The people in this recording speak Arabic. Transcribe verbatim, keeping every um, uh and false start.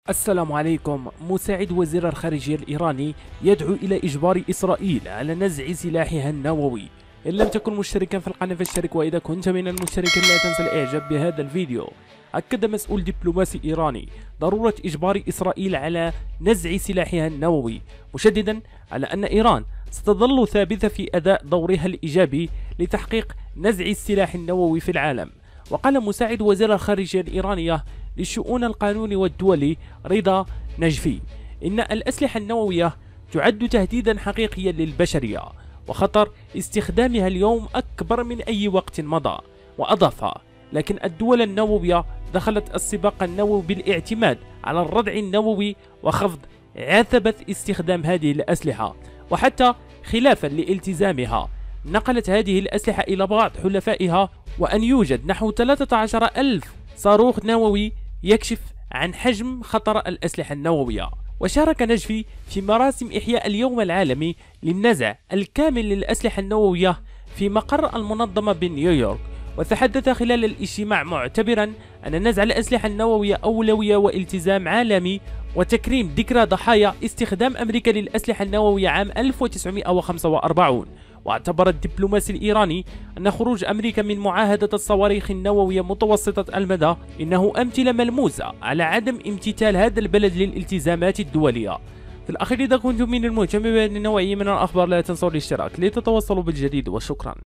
السلام عليكم. مساعد وزير الخارجية الإيراني يدعو إلى إجبار إسرائيل على نزع سلاحها النووي. إن لم تكن مشتركا في القناة فاشترك، وإذا كنت من المشتركين لا تنسى الإعجاب بهذا الفيديو. أكد مسؤول دبلوماسي إيراني ضرورة إجبار إسرائيل على نزع سلاحها النووي، مشددا على أن إيران ستظل ثابتة في أداء دورها الإيجابي لتحقيق نزع السلاح النووي في العالم. وقال مساعد وزير الخارجية الإيرانية للشؤون القانوني والدولي رضا نجفي إن الأسلحة النووية تعد تهديدا حقيقيا للبشرية، وخطر استخدامها اليوم أكبر من أي وقت مضى. وأضاف: لكن الدول النووية دخلت السباق النووي بالاعتماد على الردع النووي وخفض عتبة استخدام هذه الأسلحة، وحتى خلافا لالتزامها نقلت هذه الأسلحة إلى بعض حلفائها، وأن يوجد نحو ثلاثة عشر ألف صاروخ نووي يكشف عن حجم خطر الأسلحة النووية. وشارك نجفي في مراسم إحياء اليوم العالمي للنزع الكامل للأسلحة النووية في مقر المنظمة بنيويورك، وتحدث خلال الاجتماع معتبرا أن نزع الأسلحة النووية أولوية والتزام عالمي، وتكريم ذكرى ضحايا استخدام أمريكا للأسلحة النووية عام ألف وتسعمئة وخمسة وأربعين. واعتبر الدبلوماسي الإيراني أن خروج أمريكا من معاهدة الصواريخ النووية متوسطة المدى إنه أمثلة ملموسة على عدم امتثال هذا البلد للالتزامات الدولية. في الأخير، إذا كنتم من المهتمين بهذه النوعية من الأخبار لا تنسوا الاشتراك لتتوصلوا بالجديد، وشكرا.